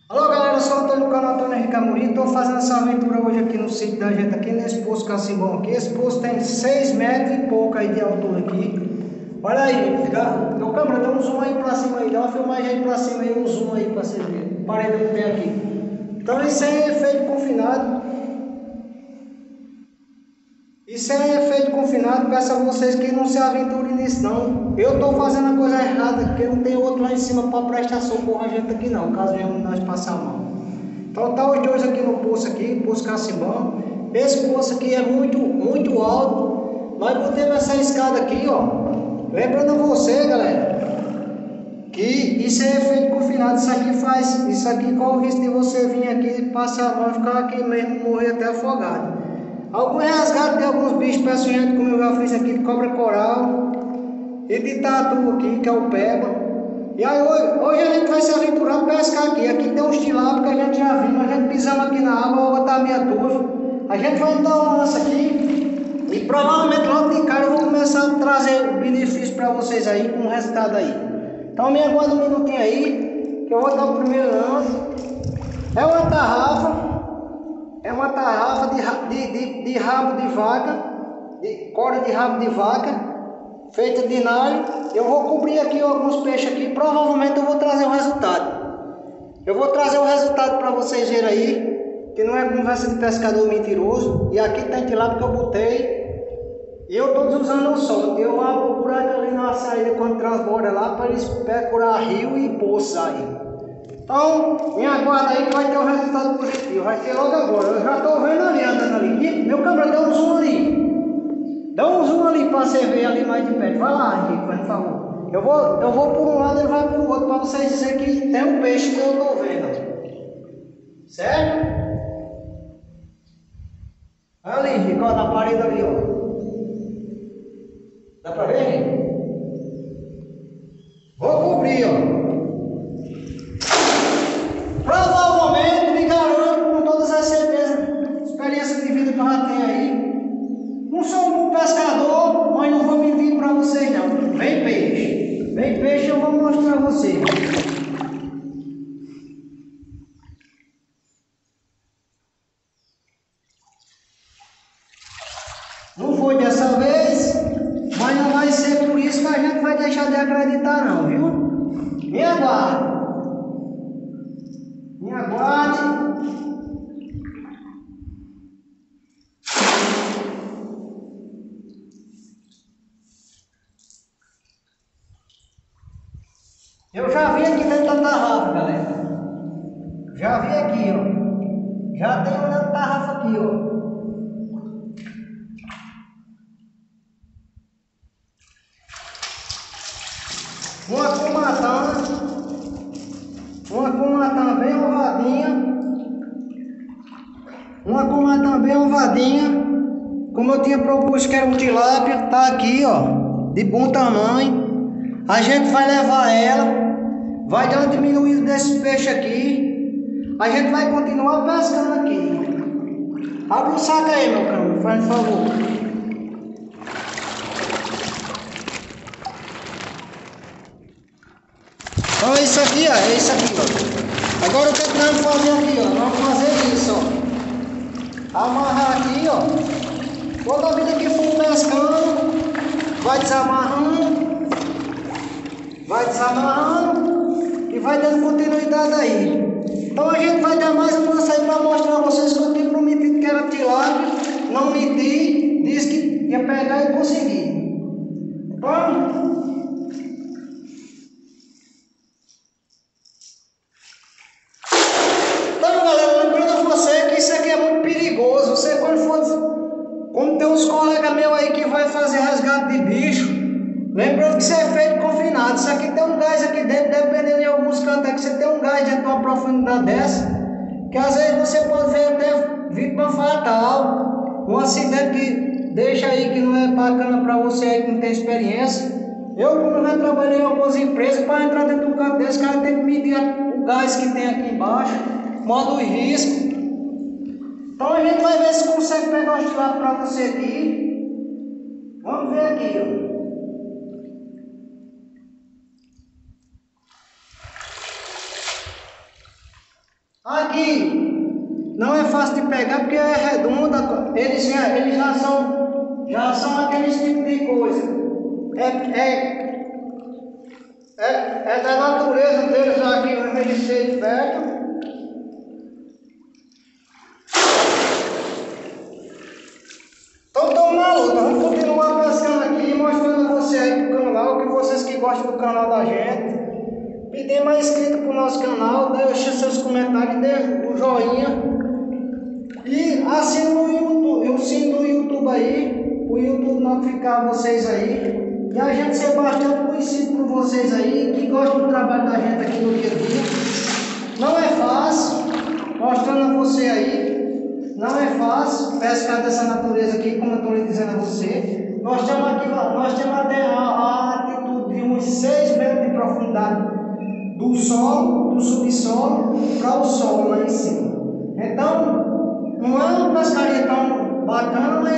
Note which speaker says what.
Speaker 1: Alô galera, eu sou o Antônio do canal Antônio Henrique Amorim. Estou fazendo essa aventura hoje aqui no sítio da gente, aqui nesse poço Cacimbão aqui. Esse poço tem 6 metros e pouco aí de altura aqui. Olha aí, meu câmera, dá um zoom aí pra cima aí, dá uma filmagem aí pra cima aí, um zoom aí pra você ver. Parede que tem aqui. Então isso aí é efeito confinado. Isso é efeito confinado, peço a vocês que não se aventurem nisso não. Eu estou fazendo a coisa errada, porque não tem outro lá em cima para prestar socorro a gente aqui não, caso venhamos nós passar mal. Então tá os dois aqui no poço aqui, poço Cacimbão. Esse poço aqui é muito alto. Nós botamos essa escada aqui, ó. Lembrando a você, galera, que isso é efeito confinado. Isso aqui corre o risco de você vir aqui, passar mal, ficar aqui mesmo, morrer até afogado. Alguns resgates de alguns bichos peçonhentos, como eu já fiz aqui, de cobra coral e de tatu aqui, que é o peba. E aí hoje a gente vai se aventurar a pescar aqui. Aqui tem uns tilápios que a gente já viu, a gente pisamos aqui na água, a água tá meia turva. A gente vai dar uma lança aqui e provavelmente logo de cara eu vou começar a trazer o benefício para vocês aí, com o resultado aí. Então me aguarda um minutinho aí, que eu vou dar o primeiro lance. É uma tarrafa. É uma tarrafa de rabo de vaca, de corda de rabo de vaca, feita de nylon. Eu vou cobrir aqui alguns peixes aqui, provavelmente eu vou trazer o resultado. Eu vou trazer o resultado para vocês verem aí, que não é conversa de pescador mentiroso. E aqui tem tilápia que eu botei, e eu estou usando o sol. Eu vou procurar ali na saída quando transborda lá, para eles procurar rio e poços aí. Então, me aguarda aí que vai ter um resultado positivo, vai ser logo agora. Eu já estou vendo ali, andando ali. Meu câmera, dá um zoom ali. Dá um zoom ali para você ver ali mais de perto. Vai lá, Henrique, por favor. Eu vou por um lado e ele vai por outro, para vocês dizerem que tem um peixe que eu estou vendo. Certo? Ali, Henrique, ó, na parede ali, ó. Dá para ver, Henrique? Vou cobrir, ó. Provavelmente, me garanto com todas as certezas, experiência de vida que eu já tenho aí. Não sou um bom pescador, mas não vou mentir para vocês não. Vem peixe. Vem peixe, eu vou mostrar a vocês. Não foi dessa vez, mas não vai ser por isso que a gente vai deixar de acreditar não, viu? Me aguarde. Me aguarde. Eu já vi aqui dentro da tarrafa, galera. Já vi aqui, ó. Já tem uma tarrafa aqui, ó. Uma comatã bem ovadinha. Uma comatã bem ovadinha. Como eu tinha proposto que era um tilápia, tá aqui, ó. De bom tamanho. A gente vai levar ela. Vai dar uma diminuída desse peixe aqui. A gente vai continuar pescando aqui. Abre o saco aí, meu cão, faz um favor. Então é isso aqui, ó. É isso aqui, ó. Agora o que nós vamos fazer aqui, ó? Nós vamos fazer isso, ó. Amarrar aqui, ó. Toda a vida que for pescando, vai desamarrando. Vai desamarrando. E vai dando continuidade aí. Então a gente vai dar mais um lance aí para mostrar a vocês que eu tinha prometido que era tilápia. Não menti, disse que ia pegar e conseguir. Então, galera, lembrando a você que isso aqui é muito perigoso. Você quando for, como tem uns colegas meus aí que vai fazer resgate de bicho, lembrando que isso é feito confinado. Isso aqui tem um gás aqui dentro, dependendo de alguns cantos que você tem um gás dentro de uma profundidade dessa, que às vezes você pode ver até vítima fatal, um acidente que deixa aí que não é bacana para você aí que não tem experiência. Eu, como já trabalhei em algumas empresas, para entrar dentro de um canto desse, cara tem que medir o gás que tem aqui embaixo, modo risco. Então a gente vai ver se consegue pegar o tilápia para você aqui. Vamos ver aqui, ó. Aqui não é fácil de pegar porque é redonda, eles já são aqueles tipos de coisa. É da natureza deles aqui, eles serem perto. Então estamos na luta, vamos continuar pescando aqui, mostrando a você aí pro canal, que vocês que gostam do canal da gente. Pedir mais inscrito pro nosso canal, deixe seus comentários, dê o joinha. E assine o sininho do YouTube aí, o YouTube notificar vocês aí. E a gente ser bastante conhecido por vocês aí, que gostam do trabalho da gente aqui no dia a dia. Não é fácil, mostrando a você aí, não é fácil pescar dessa natureza aqui, como eu estou lhe dizendo a você. Nós temos até a altitude de uns 6 metros de profundidade do solo, do subsolo, para o solo lá em cima. Então, não é uma pescaria tão bacana, mas